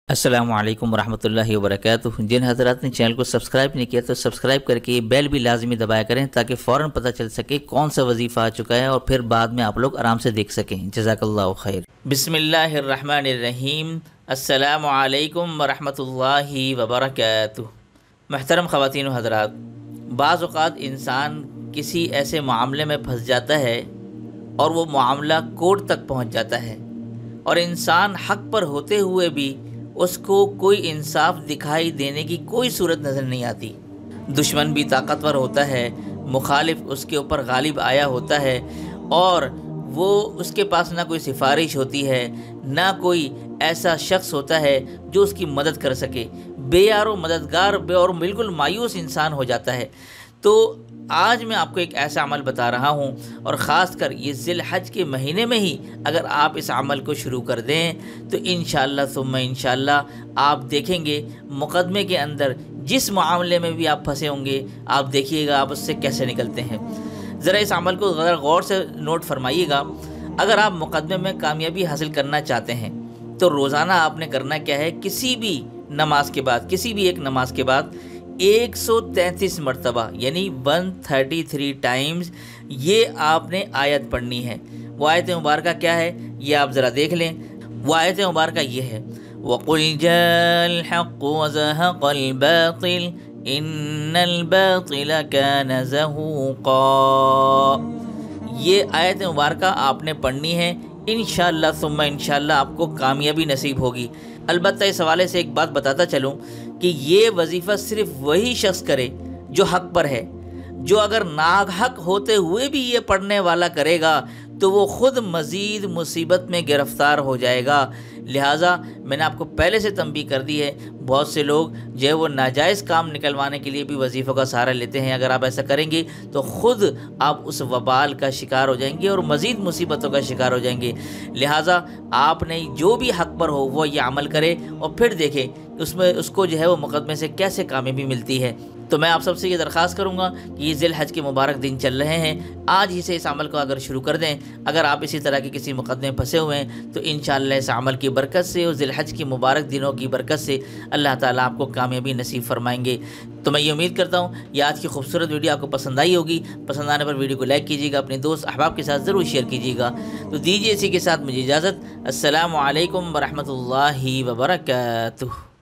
السلام علیکم ورحمۃ اللہ وبرکاتہ۔ جن حضرات نے چینل کو سبسکرائب نہیں کیا تو سبسکرائب کر کے بیل بھی لازمی دبایا کریں تاکہ فوراً پتہ چل سکے کون سا وظیفہ آ چکا ہے اور پھر بعد میں آپ لوگ آرام سے دیکھ سکیں۔ جزاک اللہ خیر۔ بسم اللہ الرحمن الرحیم۔ السلام علیکم ورحمۃ اللہ وبرکاتہ۔ محترم خواتین و حضرات، بعض اوقات انسان کسی ایسے معاملے میں پھنس جاتا ہے اور وہ معاملہ کورٹ تک پہنچ جاتا ہے اور انسان حق پر ہوتے ہوئے بھی اس کو کوئی انصاف دکھائی دینے کی کوئی صورت نظر نہیں آتی۔ دشمن بھی طاقتور ہوتا ہے، مخالف اس کے اوپر غالب آیا ہوتا ہے اور وہ اس کے پاس نہ کوئی سفارش ہوتی ہے، نہ کوئی ایسا شخص ہوتا ہے جو اس کی مدد کر سکے۔ بے یار و مددگار اور بالکل مایوس انسان ہو جاتا ہے۔ تو آج میں آپ کو ایک ایسا عمل بتا رہا ہوں اور خاص کر یہ ذی الحج کے مہینے میں ہی اگر آپ اس عمل کو شروع کر دیں تو انشاءاللہ ثم انشاءاللہ آپ دیکھیں گے مقدمے کے اندر جس معاملے میں بھی آپ پھنسے ہوں گے آپ دیکھیے گا آپ اس سے کیسے نکلتے ہیں۔ ذرا اس عمل کو ذرا غور سے نوٹ فرمائیے گا۔ اگر آپ مقدمے میں کامیابی حاصل کرنا چاہتے ہیں تو روزانہ آپ نے کرنا کیا ہے، کسی بھی نماز کے بعد، کسی بھی ایک نماز کے بعد 133 مرتبہ یعنی 133 ٹائمز یہ آپ نے آیت پڑھنی ہے۔ وہ آیت مبارکہ کیا ہے یہ آپ ذرا دیکھ لیں۔ وہ آیت مبارکہ یہ ہے وَقُلْ جَاءَ الْحَقُّ وَزَهَقَ الْبَاطِلُ إِنَّ الْبَاطِلَ كَانَ زَهُوقًا۔ یہ آیت مبارکہ آپ نے پڑھنی ہے، انشاءاللہ ثم انشاءاللہ آپ کو کامیابی نصیب ہوگی۔ البتہ اس حوالے سے ایک بات بتاتا چلوں کہ یہ وظیفہ صرف وہی شخص کرے جو حق پر ہے۔ جو اگر ناحق ہوتے ہوئے بھی یہ پڑھنے والا کرے گا تو وہ خود مزید مصیبت میں گرفتار ہو جائے گا۔ لہٰذا میں نے آپ کو پہلے سے تنبیہ کر دی ہے، بہت سے لوگ جو ہے وہ ناجائز کام نکلوانے کے لیے بھی وظیفوں کا سہارا لیتے ہیں۔ اگر آپ ایسا کریں گے تو خود آپ اس وبال کا شکار ہو جائیں گے اور مزید مصیبتوں کا شکار ہو جائیں گے۔ لہٰذا آپ نے جو بھی حق پر ہو وہ یہ عمل کرے اور پھر دیکھیں اس کو جو ہے وہ مقدمے سے کیسے کامیابی ملتی ہے۔ تو میں آپ سب سے یہ درخواست کروں گا کہ یہ ذی الحج کے مبارک دن چل رہے ہیں، آج ہی سے اس عمل کو اگر شروع کر دیں۔ اگر آپ اسی طرح کے کسی مقدمے میں پھنسے ہوئے ہیں تو انشاءاللہ اس عمل کی برکت سے اور ذی الحج کے مبارک دنوں کی برکت سے اللہ تعالیٰ آپ کو کامیابی نصیب فرمائیں گے۔ تو میں یہ امید کرتا ہوں یہ آج کی خوبصورت ویڈیو آپ کو پسند آئی ہوگی۔ پسند آنے پر ویڈیو کو لائک کیجیے گا، اپنے دوست احباب کے ساتھ ضرور شیئر کیجیے گا۔ تو دیجیے اسی کے ساتھ مجھے اجازت۔ السلام علیکم ورحمۃ اللہ وبرکاتہ۔